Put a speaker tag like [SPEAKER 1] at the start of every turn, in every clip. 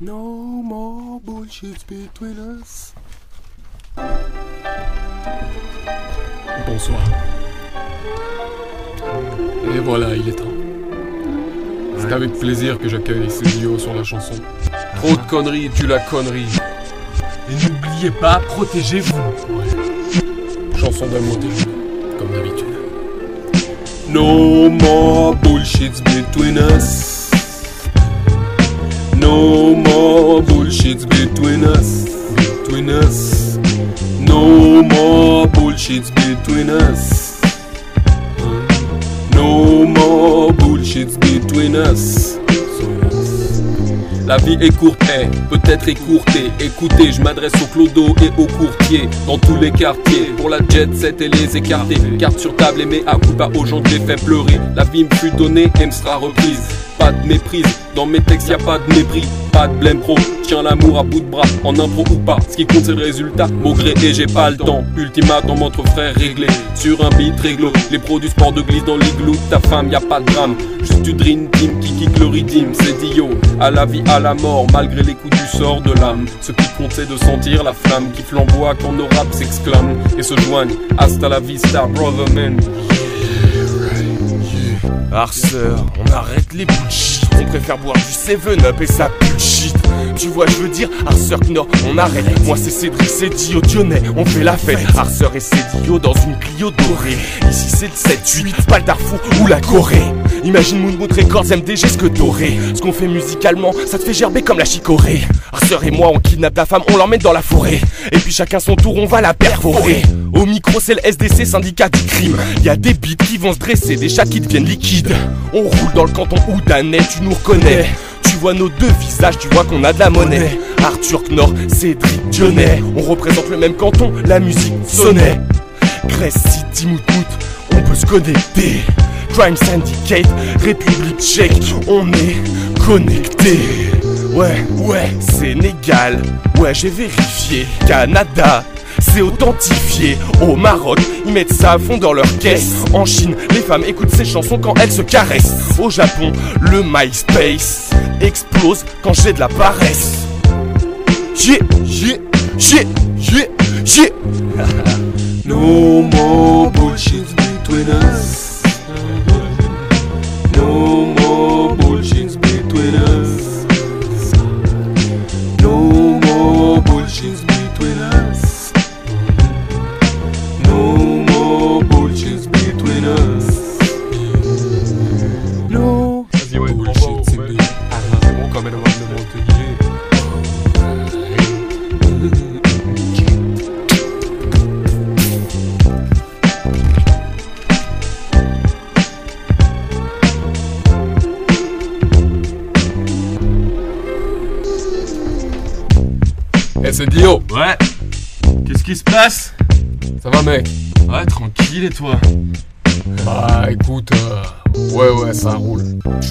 [SPEAKER 1] No more bullshit between us. Bonsoir. Et voilà, il est temps. C'est avec plaisir que j'accueille ce duo sur la chanson. Trop de conneries, tu la connerie.
[SPEAKER 2] Et n'oubliez pas, protégez-vous.
[SPEAKER 1] Ouais. Chanson d'amour déjeuner, comme d'habitude. No more bullshits between us. No more bullshits between us. Between us. No more bullshits between us. No more bullshits between us. La vie est courte, peut-être écourtée. Écoutez, je m'adresse au clodo et aux courtiers dans tous les quartiers. Pour la jet set et les écartés. Carte sur table et mets à coup bas aux gens que j'ai fait pleurer. La vie me fut donnée et me sera reprise. Pas de méprise, dans mes textes y a pas de mépris. Pas de blême pro, tiens l'amour à bout de bras. En impro ou pas, ce qui compte c'est le résultat. Mon gré et j'ai pas le temps. Ultimatum entre frères réglé sur un beat réglo. Les pros du sport de glisse dans l'igloo de ta femme, y a pas de drame. Juste du dream team qui kick le rythme. C'est Dio, à la vie, à la mort. Malgré les coups du sort de l'âme. Ce qui compte c'est de sentir la flamme qui flamboie quand nos raps s'exclament et se joignent. Hasta la vista, brother man.
[SPEAKER 2] Harceur, on arrête les bullshit. On préfère boire du 7-up et ça pue le shit. Tu vois, je veux dire, Harceur Knorr, on arrête. Moi c'est Cédric, c'est Dio, Dionnet, on fait la fête. Harceur et Cédio dans une Clio dorée. Ici c'est le 7-8, pas le Darfour ou la Corée. Imagine Moonwood Records, MDG, ce que t'aurais. Ce qu'on fait musicalement, ça te fait gerber comme la chicorée. Harceur et moi, on kidnappe la femme, on l'emmène dans la forêt. Et puis chacun son tour, on va la perforer. Au micro, c'est le SDC, syndicat du crime. Y a des beats qui vont se dresser, des chats qui deviennent liquides. On roule dans le canton Houdanais, tu nous reconnais. Tu vois nos deux visages, tu vois qu'on a de la monnaie. Arthur Knorr, Cédric Dionnet. On représente le même canton, la musique sonnait. Grèce City, Moutmout, on peut se connecter. Crime Syndicate, République Tchèque, on est connecté. Ouais, Sénégal, ouais j'ai vérifié. Canada, c'est authentifié. Au Maroc, ils mettent ça à fond dans leur caisse. En Chine, les femmes écoutent ces chansons quand elles se caressent. Au Japon, le MySpace explose quand j'ai de la paresse.
[SPEAKER 1] No more bullshit between us. No more bullshit between us. No more bullshit between us. No more bullshit between us. No bullshit, c'est bien. C'est bon comme elle va le monter. Eh c'est Dio.
[SPEAKER 2] Ouais. Qu'est-ce qui se passe?
[SPEAKER 1] Ça va mec?
[SPEAKER 2] Ouais, tranquille et toi?
[SPEAKER 1] Bah écoute, ouais ça roule.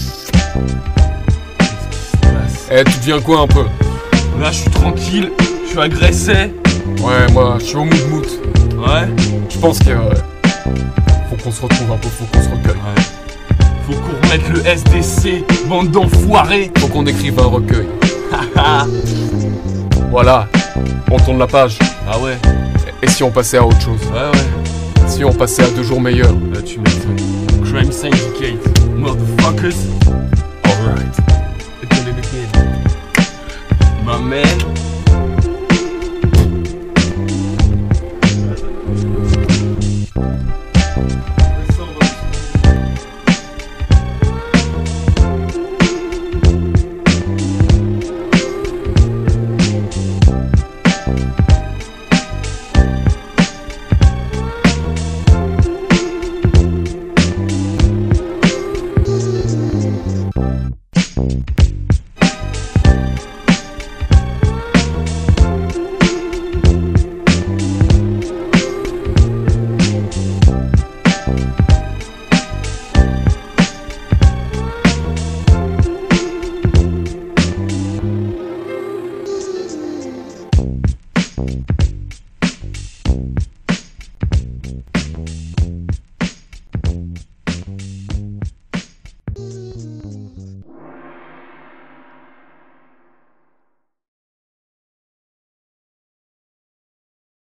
[SPEAKER 1] Eh tu deviens quoi un peu?
[SPEAKER 2] Là je suis tranquille, je suis agressé.
[SPEAKER 1] Ouais moi je suis au mood.
[SPEAKER 2] Ouais.
[SPEAKER 1] Je pense que faut qu'on se retrouve un peu, faut qu'on se recueille.
[SPEAKER 2] Ouais. Faut qu'on remette le SDC, bande d'enfoirés.
[SPEAKER 1] Faut qu'on écrive un recueil. Voilà, on tourne la page.
[SPEAKER 2] Ah ouais.
[SPEAKER 1] Et si on passait à autre chose?
[SPEAKER 2] Ouais.
[SPEAKER 1] Si on passait à 2 jours meilleurs?
[SPEAKER 2] Là tu m'étonnes. Crime Syndicate, motherfuckers.
[SPEAKER 1] Alright.
[SPEAKER 2] My man.